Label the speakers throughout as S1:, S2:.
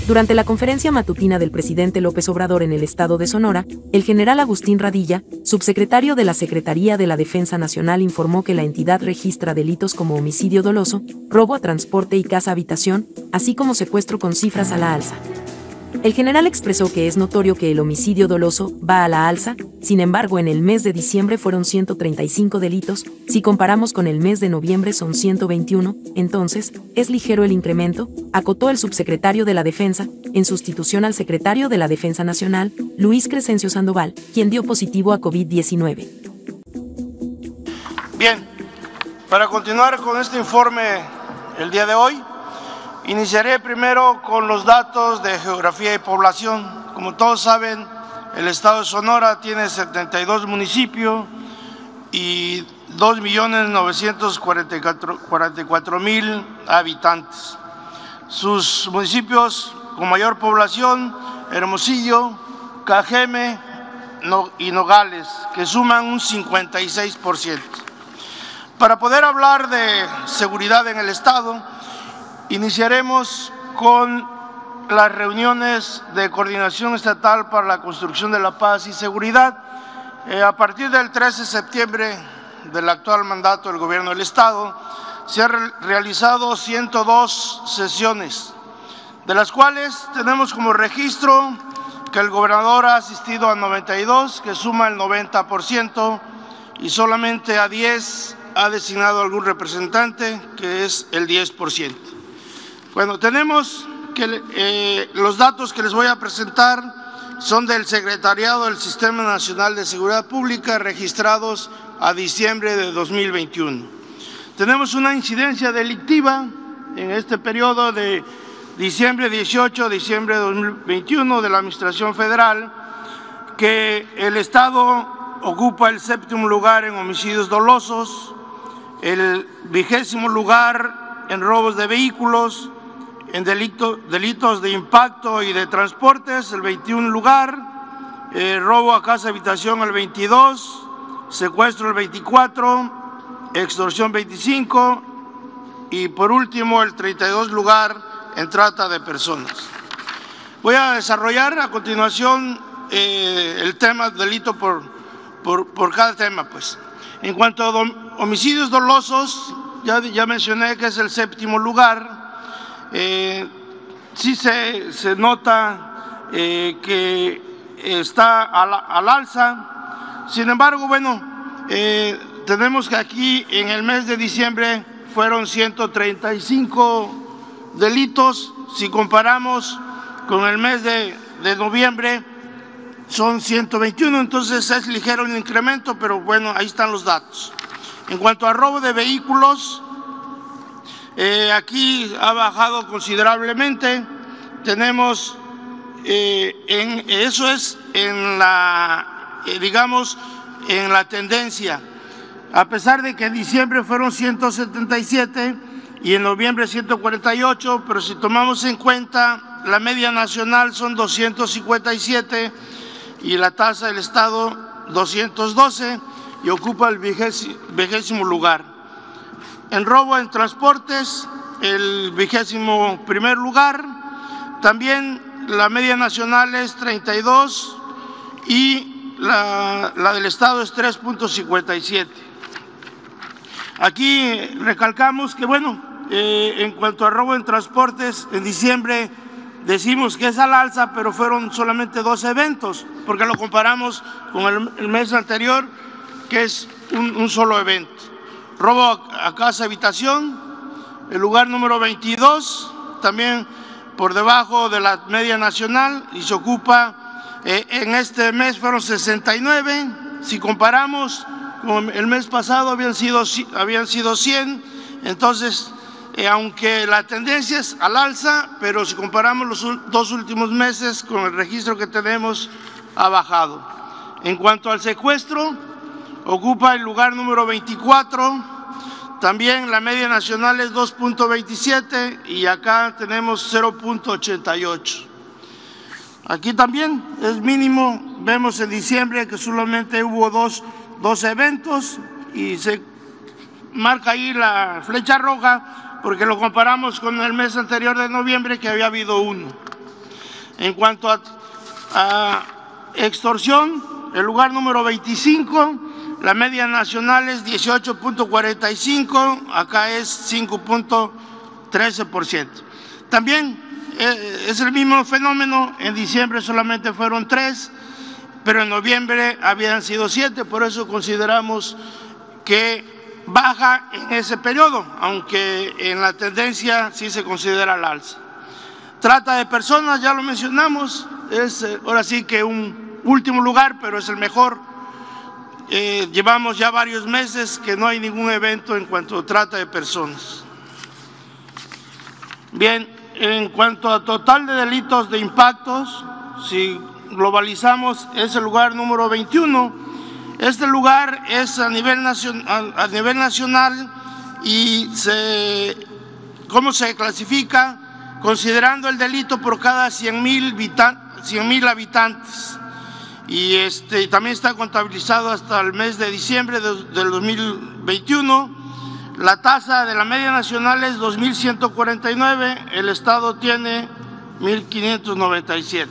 S1: Durante la conferencia matutina del presidente López Obrador en el estado de Sonora, el general Agustín Radilla, subsecretario de la Secretaría de la Defensa Nacional, informó que la entidad registra delitos como homicidio doloso, robo a transporte y casa-habitación, así como secuestro con cifras a la alza. El general expresó que es notorio que el homicidio doloso va a la alza, sin embargo en el mes de diciembre fueron 135 delitos, si comparamos con el mes de noviembre son 121, entonces, es ligero el incremento, acotó el subsecretario de la Defensa, en sustitución al secretario de la Defensa Nacional, Luis Crescencio Sandoval, quien dio positivo a COVID-19.
S2: Bien, para continuar con este informe el día de hoy, iniciaré primero con los datos de geografía y población. Como todos saben, el estado de Sonora tiene 72 municipios y 2.944.000 habitantes. Sus municipios con mayor población, Hermosillo, Cajeme y Nogales, que suman un 56%. Para poder hablar de seguridad en el estado, iniciaremos con las reuniones de coordinación estatal para la construcción de la paz y seguridad. A partir del 13 de septiembre del actual mandato del gobierno del estado, se han realizado 102 sesiones, de las cuales tenemos como registro que el gobernador ha asistido a 92, que suma el 90%, y solamente a 10 ha designado algún representante, que es el 10%. Bueno, tenemos que los datos que les voy a presentar son del Secretariado del Sistema Nacional de Seguridad Pública, registrados a diciembre de 2021. Tenemos una incidencia delictiva en este periodo de diciembre 18 a diciembre de 2021 de la Administración Federal, que el Estado ocupa el 7º lugar en homicidios dolosos, el 20º lugar en robos de vehículos, en delitos de impacto y de transportes, el 21 lugar, robo a casa habitación el 22, secuestro el 24, extorsión 25 y por último el 32 lugar en trata de personas. Voy a desarrollar a continuación el tema delito por cada tema, pues. En cuanto a homicidios dolosos, ya mencioné que es el 7º lugar. Sí se nota que está al alza. Sin embargo, bueno, tenemos que aquí en el mes de diciembre fueron 135 delitos. Si comparamos con el mes de noviembre, son 121, entonces es ligero el incremento, pero bueno, ahí están los datos. En cuanto a robo de vehículos, aquí ha bajado considerablemente. Tenemos, eso es en la, digamos, en la tendencia. A pesar de que en diciembre fueron 177 y en noviembre 148, pero si tomamos en cuenta la media nacional son 257 y la tasa del Estado 212 y ocupa el 20º lugar. En robo en transportes, el 21º lugar, también la media nacional es 32 y la del Estado es 3.57. Aquí recalcamos que, bueno, en cuanto a robo en transportes, en diciembre decimos que es al alza, pero fueron solamente 2 eventos, porque lo comparamos con el mes anterior, que es un solo evento. Robo a casa habitación, el lugar número 22, también por debajo de la media nacional, y se ocupa, en este mes fueron 69, si comparamos con el mes pasado habían sido 100, entonces aunque la tendencia es al alza, pero si comparamos los 2 últimos meses con el registro que tenemos, ha bajado. En cuanto al secuestro, ocupa el lugar número 24, también la media nacional es 2.27 y acá tenemos 0.88. Aquí también es mínimo, vemos en diciembre que solamente hubo dos eventos y se marca ahí la flecha roja porque lo comparamos con el mes anterior de noviembre que había habido uno. En cuanto a extorsión, el lugar número 25, la media nacional es 18.45, acá es 5.13%. También es el mismo fenómeno, en diciembre solamente fueron 3, pero en noviembre habían sido 7, por eso consideramos que baja en ese periodo, aunque en la tendencia sí se considera al alza. Trata de personas, ya lo mencionamos, es ahora sí que un último lugar, pero es el mejor. Llevamos ya varios meses que no hay ningún evento en cuanto a trata de personas. Bien, en cuanto a total de delitos de impactos, si globalizamos, es el lugar número 21. Este lugar es a nivel nacional y ¿cómo se clasifica? Considerando el delito por cada 100,000 habitantes. Y también está contabilizado hasta el mes de diciembre del 2021. La tasa de la media nacional es 2.149, el Estado tiene 1.597.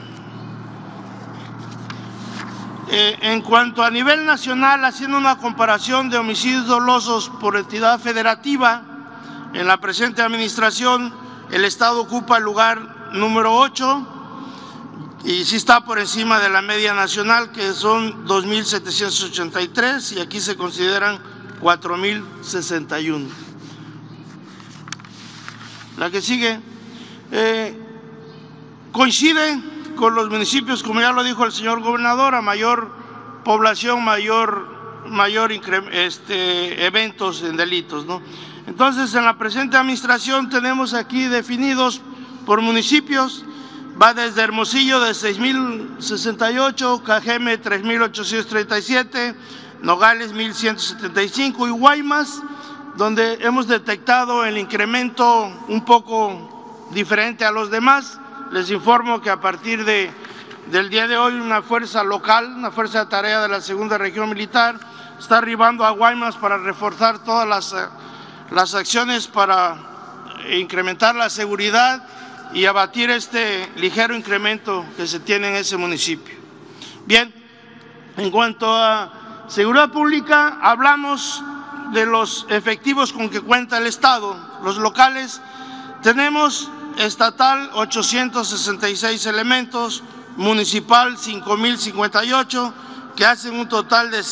S2: En cuanto a nivel nacional, haciendo una comparación de homicidios dolosos por entidad federativa, en la presente administración el Estado ocupa el lugar número 8 y sí está por encima de la media nacional, que son 2.783, y aquí se consideran 4.061. La que sigue coincide con los municipios, como ya lo dijo el señor gobernador, a mayor población, mayor eventos en delitos, ¿no? Entonces, en la presente administración tenemos aquí definidos por municipios, va desde Hermosillo de 6.068, Cajeme 3.837, Nogales 1.175 y Guaymas, donde hemos detectado el incremento un poco diferente a los demás. Les informo que a partir del día de hoy una fuerza local, una fuerza de tarea de la Segunda Región Militar, está arribando a Guaymas para reforzar todas las acciones para incrementar la seguridad y abatir este ligero incremento que se tiene en ese municipio. Bien, en cuanto a seguridad pública, hablamos de los efectivos con que cuenta el Estado. Los locales tenemos estatal 866 elementos, municipal 5.058, que hacen un total de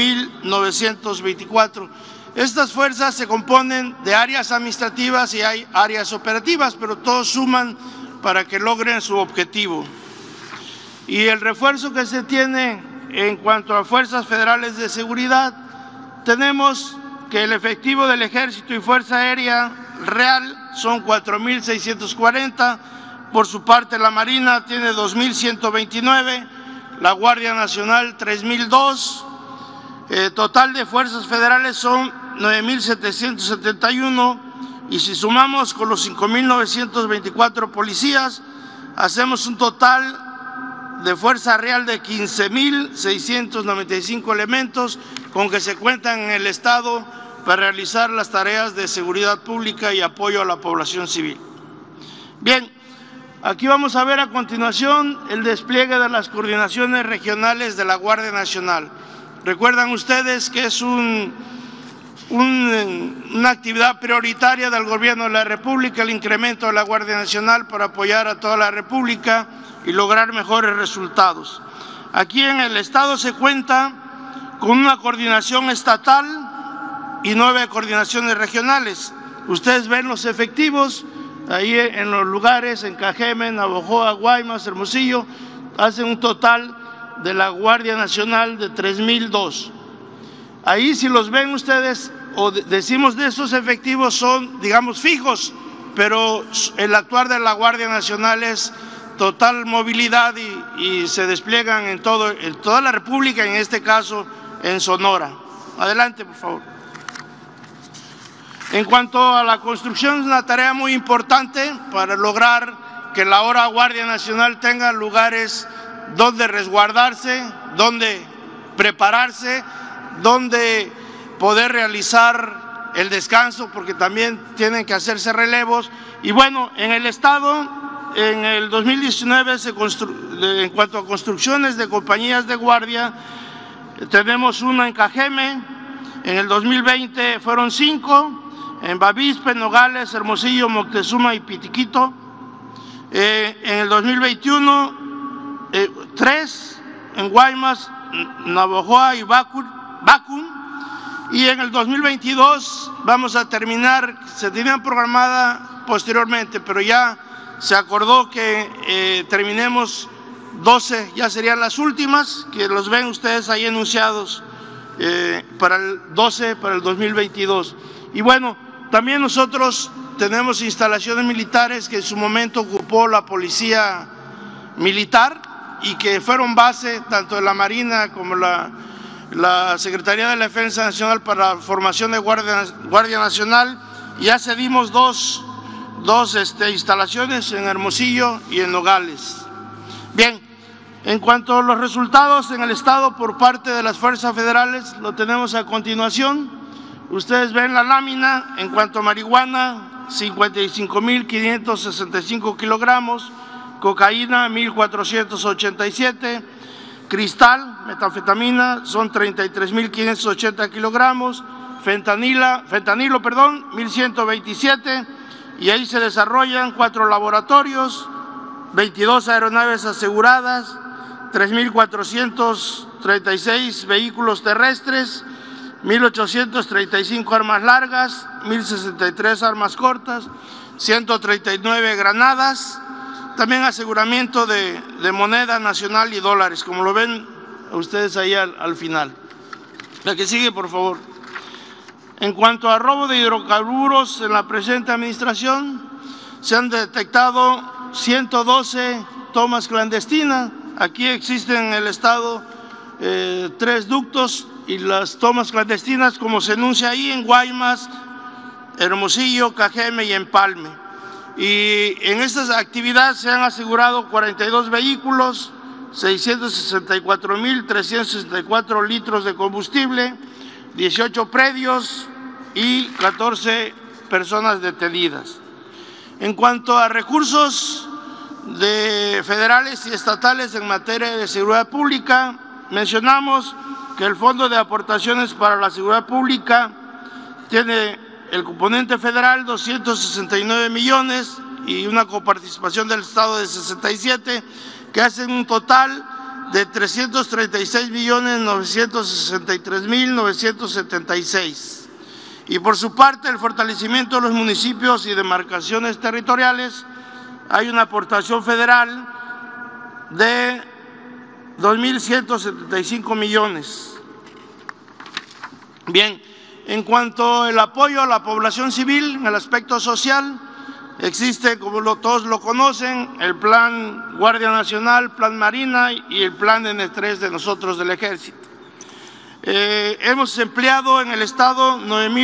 S2: 5.924. Estas fuerzas se componen de áreas administrativas y hay áreas operativas, pero todos suman para que logren su objetivo. Y el refuerzo que se tiene en cuanto a fuerzas federales de seguridad, tenemos que el efectivo del Ejército y Fuerza Aérea Real son 4.640, por su parte la Marina tiene 2.129, la Guardia Nacional 3.002, total de fuerzas federales son 9.771, y si sumamos con los 5.924 policías, hacemos un total de Fuerza Real de 15.695 elementos con que se cuentan en el Estado para realizar las tareas de seguridad pública y apoyo a la población civil. Bien, aquí vamos a ver a continuación el despliegue de las coordinaciones regionales de la Guardia Nacional. Recuerdan ustedes que es una actividad prioritaria del Gobierno de la República el incremento de la Guardia Nacional para apoyar a toda la República y lograr mejores resultados. Aquí en el Estado se cuenta con una coordinación estatal y 9 coordinaciones regionales. Ustedes ven los efectivos ahí en los lugares, en Cajeme, Navojoa, Guaymas, Hermosillo, hacen un total de la Guardia Nacional de 3.002. Ahí si los ven ustedes, o decimos de esos efectivos son, digamos, fijos, pero el actuar de la Guardia Nacional es total movilidad y se despliegan en toda la República, en este caso en Sonora. Adelante, por favor. En cuanto a la construcción, es una tarea muy importante para lograr que la ahora Guardia Nacional tenga lugares donde resguardarse, donde prepararse, donde poder realizar el descanso, porque también tienen que hacerse relevos. Y bueno, en el Estado en el 2019, en cuanto a construcciones de compañías de guardia, tenemos una en Cajeme, en el 2020 fueron 5, en Bavispe, Nogales, Hermosillo, Moctezuma y Pitiquito. En el 2021, 3 en Guaymas, Navojoa y Bacún. Y en el 2022 vamos a terminar, se tenían programada posteriormente, pero ya se acordó que terminemos 12, ya serían las últimas, que los ven ustedes ahí enunciados para el 12, para el 2022. Y bueno, también nosotros tenemos instalaciones militares que en su momento ocupó la Policía Militar y que fueron base tanto de la Marina como la Secretaría de la Defensa Nacional para la formación de Guardia Nacional. Ya cedimos dos instalaciones en Hermosillo y en Nogales. Bien, en cuanto a los resultados en el Estado por parte de las fuerzas federales, lo tenemos a continuación. Ustedes ven la lámina. En cuanto a marihuana, 55.565 kilogramos, cocaína 1.487, cristal, metanfetamina, son 33.580 kilogramos, fentanilo, 1.127, y ahí se desarrollan 4 laboratorios, 22 aeronaves aseguradas, 3.436 vehículos terrestres, 1.835 armas largas, 1.063 armas cortas, 139 granadas, también aseguramiento de moneda nacional y dólares, como lo ven ustedes ahí al final. La que sigue, por favor. En cuanto a robo de hidrocarburos en la presente administración, se han detectado 112 tomas clandestinas. Aquí existen en el Estado 3 ductos y las tomas clandestinas, como se enuncia ahí, en Guaymas, Hermosillo, Cajeme y Empalme. Y en esta actividad se han asegurado 42 vehículos, 664.364 litros de combustible, 18 predios y 14 personas detenidas. En cuanto a recursos federales y estatales en materia de seguridad pública, mencionamos que el Fondo de Aportaciones para la Seguridad Pública tiene el componente federal 269 millones y una coparticipación del Estado de 67, que hacen un total de 336.963.976. Y por su parte, el fortalecimiento de los municipios y demarcaciones territoriales, hay una aportación federal de 2.175 millones. Bien, en cuanto al apoyo a la población civil en el aspecto social, existe, como todos lo conocen, el Plan Guardia Nacional, Plan Marina y el Plan N3 de nosotros del Ejército. Hemos empleado en el Estado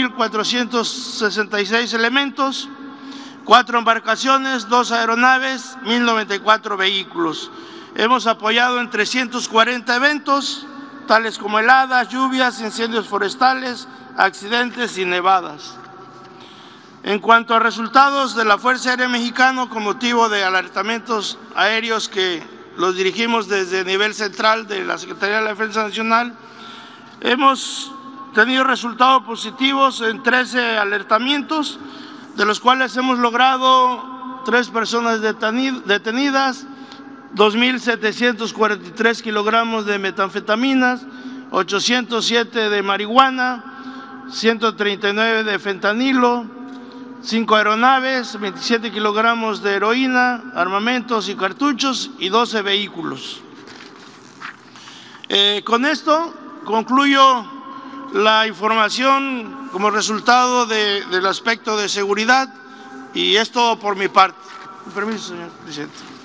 S2: 9.466 elementos, 4 embarcaciones, 2 aeronaves, 1.094 vehículos. Hemos apoyado en 340 eventos, tales como heladas, lluvias, incendios forestales, accidentes y nevadas. En cuanto a resultados de la Fuerza Aérea Mexicana con motivo de alertamientos aéreos que los dirigimos desde nivel central de la Secretaría de la Defensa Nacional, hemos tenido resultados positivos en 13 alertamientos, de los cuales hemos logrado 3 personas detenidas, 2.743 kilogramos de metanfetaminas, 807 de marihuana, 139 de fentanilo, 5 aeronaves, 27 kilogramos de heroína, armamentos y cartuchos y 12 vehículos. Con esto concluyo la información como resultado del aspecto de seguridad, y es todo por mi parte. Con permiso, señor presidente.